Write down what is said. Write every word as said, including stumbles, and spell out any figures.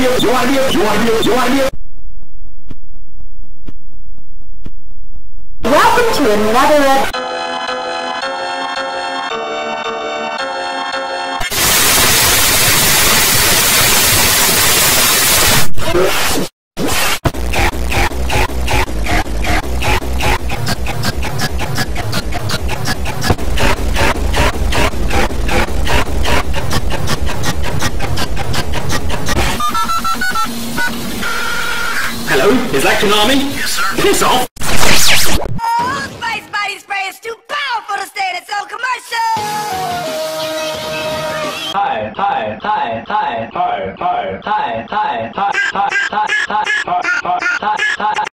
좋아요, 좋아요, 좋아요, 좋아요. Welcome to another Hello, is that Konami? Yes, sir. Piss off! Oh, Spice Body Spray is too powerful to stay in its own commercial! Hi, hi, hi, hi, hi, hi, hi, hi, hi, hi, hi, hi, hi, hi, hi, hi.